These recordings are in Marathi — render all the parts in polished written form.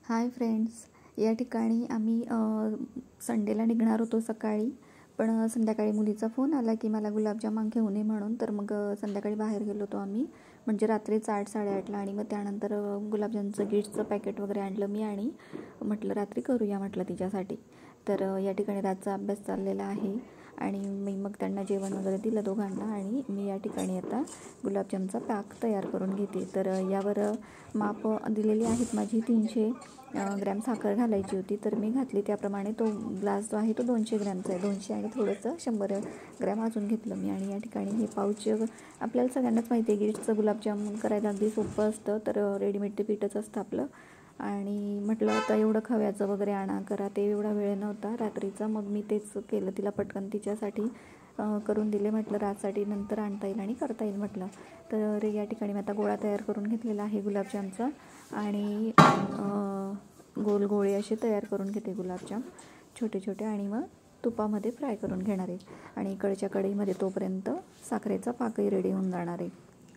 हाय फ्रेंड्स, या ठिकाणी आम्ही संडेला निघणार होतो सकाळी, पण संध्याकाळी मुलीचा फोन आला की मला गुलाबजाम घेऊन ये म्हणून. तर मग संध्याकाळी बाहेर गेलो होतो आम्ही, म्हणजे रात्रीच 8-8:30ला. आणि मग त्यानंतर गुलाबजामचं गिफ्टचं पॅकेट वगैरे आणलं मी आणि म्हटलं रात्री करूया म्हटलं तिच्यासाठी. तर या ठिकाणी रातचा अभ्यास चाललेला आहे आणि मी मग त्यांना जेवण वगैरे दिलं दोघांना. आणि मी या ठिकाणी आता गुलाबजामचा पाक तयार करून घेते. तर यावर माप दिलेली आहेत माझी. 300 ग्रॅम साखर घालायची होती, तर मी घातली त्याप्रमाणे. तो ग्लास जो आहे तो 200 ग्रॅमचा आहे. 200 आणि थोडंसं 100 ग्रॅम अजून घेतलं मी. आणि या ठिकाणी हे पाऊच आपल्याला सगळ्यांनाच माहिती आहे, गिफ्टचं गुलाबजाम करायला अगदी सोपं असतं. तर रेडीमेड ते पीठच असतं आपलं. आणि म्हटलं आता एवढं खव्याचं वगैरे आणा करा, ते एवढा वेळ नव्हता रात्रीचा. मग मी तेच केलं, तिला पटकन तिच्यासाठी करून दिले. म्हटलं रातसाठी नंतर आणता येईल आणि करता येईल म्हटलं. तर या ठिकाणी मी आता गोळा तयार करून घेतलेला आहे गुलाबजामचा. आणि गोल गोळे असे तयार करून घेते गुलाबजाम छोटे छोटे, आणि मग तुपामध्ये फ्राय करून घेणार आहे. आणि इकडच्या कढईमध्ये तोपर्यंत साखरेचा पाकही रेडी होऊन जाणार आहे.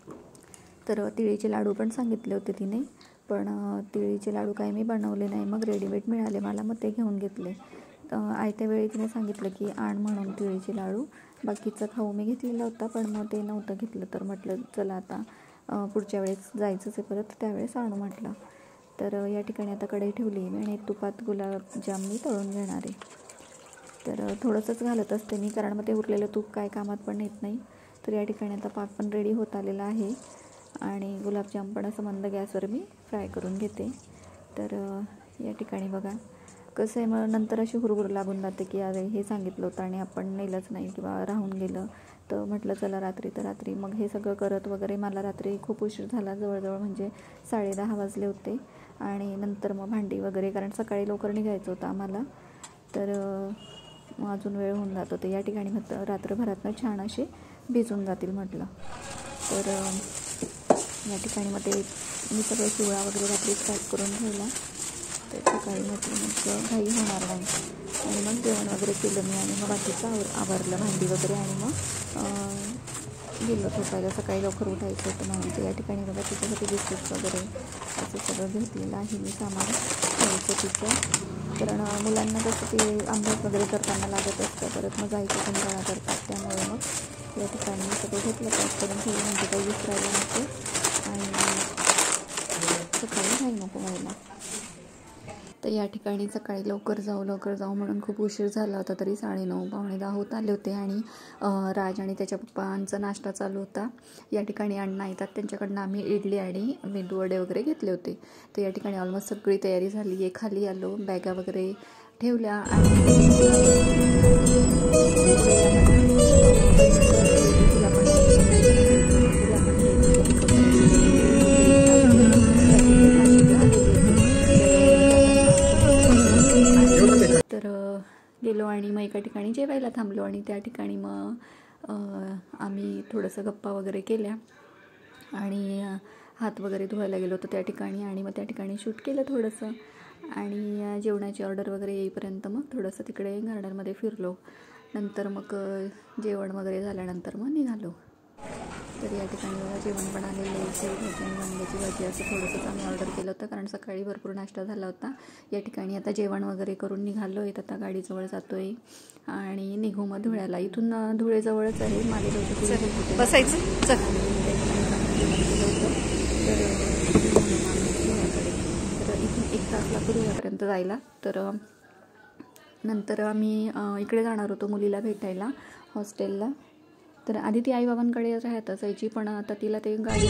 तर तिळीचे लाडू पण सांगितले होते तिने, पण तिळीचे लाडू काही मी बनवले नाही. मग रेडीमेड मिळाले मला, मग ते घेऊन घेतले. आयत्या वेळी तिने सांगितलं की आण म्हणून तिळीचे लाडू. बाकीचा खाऊ मी घेतलेला होता, पण मग ते नव्हतं घेतलं. तर म्हटलं चला आता पुढच्या वेळेस जायचंच आहे परत, त्यावेळेस आणू म्हटलं. तर या ठिकाणी आता कढई ठेवली मी आणि तुपात गुलाबजाम मी तळून घेणार आहे. तर थोडंसंच घालत असते मी, कारण मग ते उरलेलं तूप काय कामात पण येत नाही. तर या ठिकाणी आता पाक पण रेडी होत आलेला आहे आणि गुलाबजाम पण असं मंद गॅसवर मी फ्राय करून घेते. तर या ठिकाणी बघा कसं आहे, मग नंतर अशी हुरहुर लागून जाते की अरे हे सांगितलं होतं आणि आपण नेलंच नाही किंवा राहून गेलं. तर म्हटलं चला रात्री तर रात्री मग हे सगळं करत वगैरे मला रात्री खूप उशीर झाला, जवळजवळ म्हणजे 10:30 वाजले होते. आणि नंतर मग भांडी वगैरे, कारण सकाळी लवकर निघायचं होतं आम्हाला. तर मग अजून वेळ होऊन जात होते. या ठिकाणी मग रात्रभरातनं छान असे भिजून जातील म्हटलं. तर या ठिकाणी मग ते मी सगळं चिवळा वगैरे रात्रीच पॅक करून ठेवला. तर सकाळी म्हटलं मग घाई होणार नाही. आणि मग जेवण वगैरे केलं मी आणि मग बाकीचं आवरलं भांडी वगैरे. आणि मग गेलो झोपायला, सकाळी लवकर उठायचं होतं म्हणून. तर या ठिकाणी बघा तिच्यासाठी बिस्किट्स वगैरे असं सगळं घेतलेलं आहे मी सामान घ्यायचं तिचं. कारण मुलांना कसं ते अभ्यास वगैरे करताना लागत असतं, परत मग जायचं कंटाळा करतात. त्यामुळे मग या ठिकाणी सगळं घेतलं पॅक करून ठेवलं, म्हणजे काही विसरायला नको आणि सकाळी घाई नको व्हायला. तर या ठिकाणी सकाळी लवकर जाऊ म्हणून खूप उशीर झाला होता. तरी 9:30 पावणे 10 होत आले होते. आणि राज आणि त्याच्या पप्पांचा नाश्ता चालू होता. या ठिकाणी अण्णा येतात, त्यांच्याकडनं आम्ही इडली आणि मेदू वडे वगैरे घेतले होते. तर या ठिकाणी ऑलमोस्ट सगळी तयारी झाली आहे. खाली आलो, बॅगा वगैरे ठेवल्या आणि गेलो आणि मग एका ठिकाणी जेवायला थांबलो. आणि त्या ठिकाणी मग आम्ही थोडंसं गप्पा वगैरे केल्या आणि हात वगैरे धुवायला गेलो होतो त्या ठिकाणी. आणि मग त्या ठिकाणी शूट केलं थोडंसं. आणि जेवणाची ऑर्डर वगैरे येईपर्यंत मग थोडंसं तिकडे गार्डनमध्ये फिरलो. नंतर मग जेवण वगैरे झाल्यानंतर मग निघालो. तर या ठिकाणी मला जेवण पण आलेलं आहे. शेव भाजी आणि वांग्याची भाजी असं थोडंसंच आम्ही ऑर्डर केलं होतं, कारण सकाळी भरपूर नाश्ता झाला होता. या ठिकाणी आता जेवण वगैरे करून निघालो आहे. आता गाडीजवळ जातो आहे आणि निघू मग धुळ्याला. इथून धुळेजवळच आहे, मागे होते बसायचं. तर इथून 1 तास लागतो धुळ्यापर्यंत जायला. तर नंतर आम्ही इकडे जाणार होतो मुलीला भेटायला हॉस्टेलला. तर आधी ती आईबाबांकडे राहत असायची, पण आता तिला ते गाडी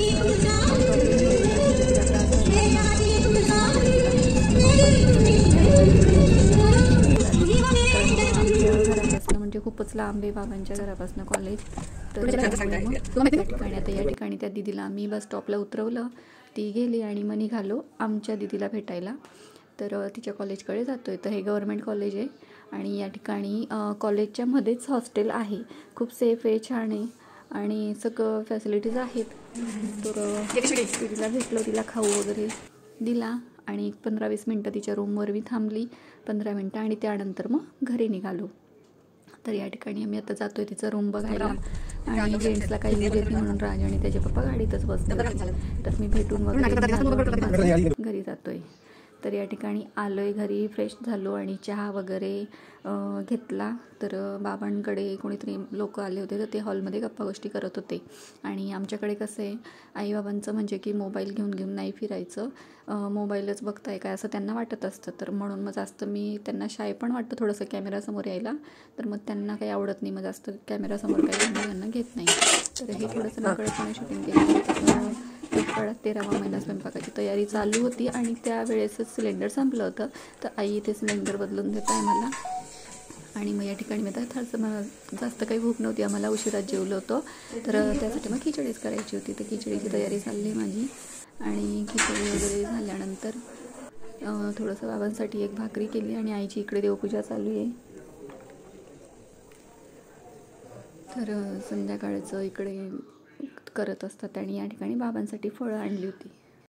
घरापासून म्हणजे खूपच लांब आहे बाबांच्या घरापासून कॉलेज. तर त्या ठिकाणी आता या ठिकाणी त्या दिदीला आम्ही बस स्टॉपला उतरवलं, ती गेली आणि मग निघालो आमच्या दिदीला भेटायला. तर तिच्या कॉलेजकडे जातो आहे. तर हे गव्हर्मेंट कॉलेज आहे आणि या ठिकाणी कॉलेजच्या मध्येच हॉस्टेल आहे. खूप सेफ आहे, छान आहे आणि सगळं फॅसिलिटीज आहेत. तर तिला भेटलो, तिला खाऊ वगैरे दिला आणि 15-20 मिनटं तिच्या रूमवर मी थांबली, 15 मिनटं. आणि त्यानंतर मग घरी निघालो. तर या ठिकाणी आम्ही आता जातो आहे तिचा रूम बघायला. आणि जेंट्सला काही येऊ देत नाही म्हणून राज आणि त्याचे पप्पा गाडीतच बसले. तर मी भेटून वगैरे घरी जातो आहे. तर या ठिकाणी आलो आहे घरी, फ्रेश झालो आणि चहा वगैरे घेतला. तर बाबांकडे कोणीतरी लोक आले होते, तर ते हॉलमध्ये गप्पा गोष्टी करत होते. आणि आमच्याकडे कसं आहे, आईबाबांचं म्हणजे की मोबाईल घेऊन नाही फिरायचं, मोबाईलच बघताय काय असं त्यांना वाटत असतं. तर म्हणून मग जास्त मी त्यांना शाय पण वाटतं थोडंसं कॅमेरासमोर यायला, तर मग त्यांना काही आवडत नाही, मग जास्त कॅमेरासमोर काही त्यांना घेत नाही. तर हे थोडंसं नकळतपणे शूटिंग केलं. 13वा महिना स्वयंपाकाची तयारी चालू होती आणि त्यावेळेसच सिलेंडर संपलं होतं. तर आई इथे सिलेंडर बदलून देत आहे मला. आणि मग या ठिकाणी मी आता मला जास्त काही भूक नव्हती, आम्हाला उशिरात जेवलो होतो, तर त्यासाठी मग खिचडीच करायची होती. तर खिचडीची तयारी चालली माझी. आणि खिचडी वगैरे झाल्यानंतर थोडंसं बाबांसाठी एक भाकरी केली आणि आईची इकडे देवपूजा चालू आहे. तर संध्याकाळचं इकडे करत असतात आणि या ठिकाणी बाबांसाठी फळं आणली होती.